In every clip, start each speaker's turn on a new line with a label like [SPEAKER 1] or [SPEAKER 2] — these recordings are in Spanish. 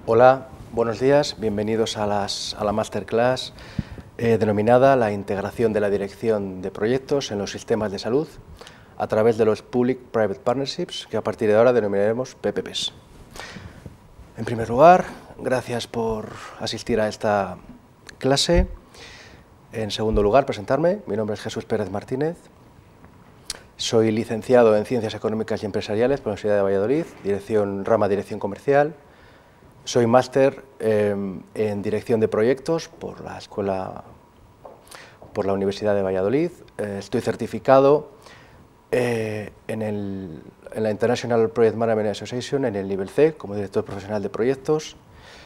[SPEAKER 1] Hola, buenos días, bienvenidos a la masterclass denominada la integración de la dirección de proyectos en los sistemas de salud a través de los Public-Private Partnerships, que a partir de ahora denominaremos PPPs. En primer lugar, gracias por asistir a esta clase. En segundo lugar, presentarme. Mi nombre es Jesús Pérez Martínez. Soy licenciado en Ciencias Económicas y Empresariales por la Universidad de Valladolid, rama Dirección Comercial. Soy máster en Dirección de Proyectos por la Universidad de Valladolid. Estoy certificado en la International Project Management Association en el nivel C como director profesional de proyectos.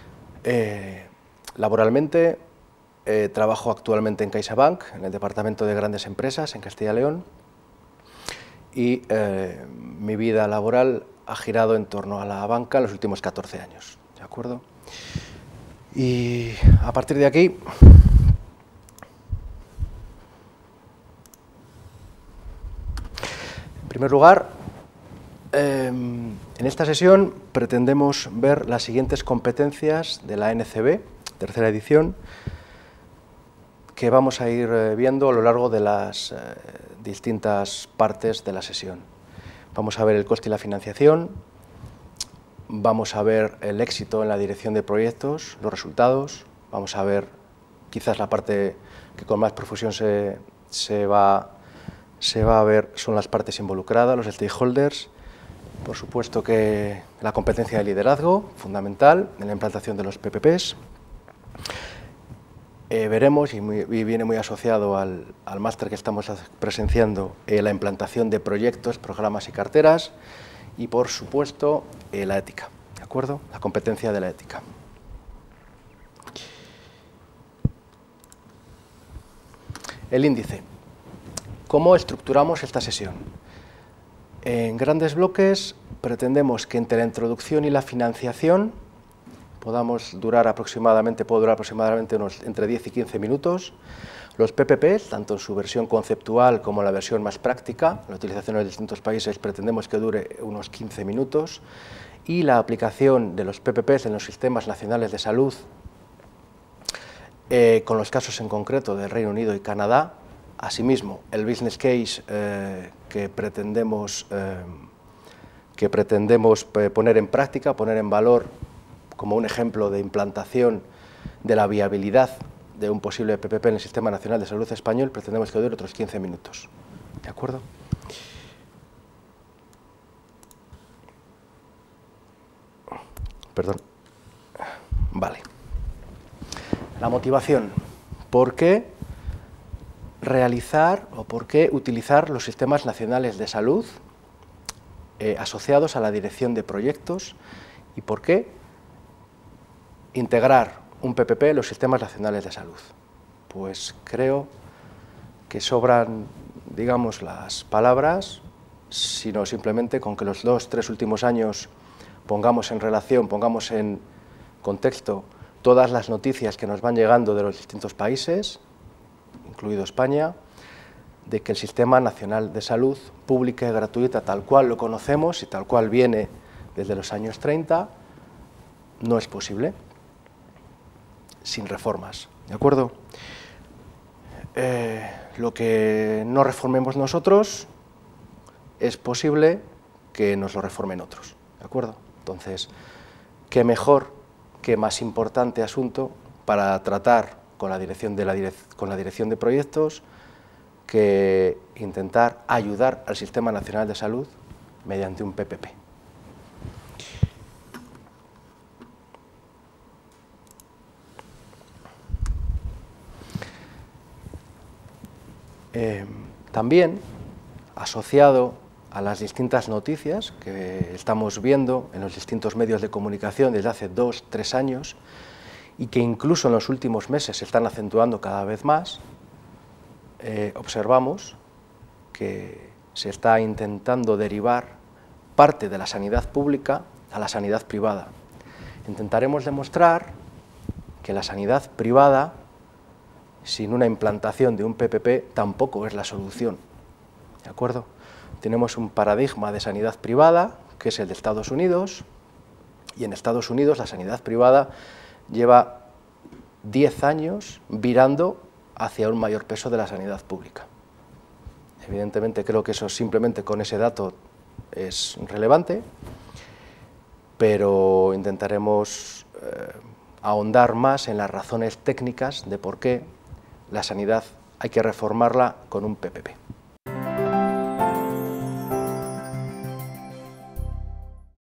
[SPEAKER 1] Laboralmente trabajo actualmente en CaixaBank, en el departamento de grandes empresas en Castilla y León, y mi vida laboral ha girado en torno a la banca en los últimos 14 años. ¿De acuerdo? Y a partir de aquí, en primer lugar, en esta sesión pretendemos ver las siguientes competencias de la NCB, tercera edición, que vamos a ir viendo a lo largo de las distintas partes de la sesión. Vamos a ver el coste y la financiación, vamos a ver el éxito en la dirección de proyectos, los resultados, vamos a ver quizás la parte que con más profusión se va a ver son las partes involucradas, los stakeholders, por supuesto que la competencia de liderazgo, fundamental en la implantación de los PPPs. Veremos, y viene muy asociado al máster que estamos presenciando, la implantación de proyectos, programas y carteras, y por supuesto la ética, ¿de acuerdo? La competencia de la ética. El índice. ¿Cómo estructuramos esta sesión? En grandes bloques pretendemos que entre la introducción y la financiación puede durar aproximadamente entre 10 y 15 minutos. Los PPPs, tanto en su versión conceptual como en la versión más práctica, la utilización en los distintos países, pretendemos que dure unos 15 minutos, y la aplicación de los PPPs en los sistemas nacionales de salud, con los casos en concreto del Reino Unido y Canadá. Asimismo, el business case que pretendemos poner en práctica, poner en valor como un ejemplo de implantación de la viabilidad de un posible PPP en el Sistema Nacional de Salud Español, pretendemos que dure otros 15 minutos. ¿De acuerdo? Perdón. Vale. La motivación. ¿Por qué realizar o por qué utilizar los sistemas nacionales de salud asociados a la dirección de proyectos, y por qué integrar un PPP en los sistemas nacionales de salud? Pues creo que sobran, digamos, las palabras, sino simplemente con que los 2-3 últimos años pongamos en relación, pongamos en contexto todas las noticias que nos van llegando de los distintos países, incluido España, de que el Sistema Nacional de Salud pública y gratuita, tal cual lo conocemos y tal cual viene desde los años 30, no es posible sin reformas, ¿de acuerdo? Lo que no reformemos nosotros es posible que nos lo reformen otros, ¿de acuerdo? Entonces, qué mejor, qué más importante asunto para tratar con la dirección de proyectos que intentar ayudar al Sistema Nacional de Salud mediante un PPP. También, asociado a las distintas noticias que estamos viendo en los distintos medios de comunicación desde hace 2-3 años, y que incluso en los últimos meses se están acentuando cada vez más, observamos que se está intentando derivar parte de la sanidad pública a la sanidad privada. Intentaremos demostrar que la sanidad privada, sin una implantación de un PPP, tampoco es la solución, ¿de acuerdo? Tenemos un paradigma de sanidad privada, que es el de Estados Unidos, Y en Estados Unidos la sanidad privada lleva 10 años virando hacia un mayor peso de la sanidad pública. Evidentemente creo que eso simplemente con ese dato es relevante, pero intentaremos ahondar más en las razones técnicas de por qué la sanidad hay que reformarla con un PPP.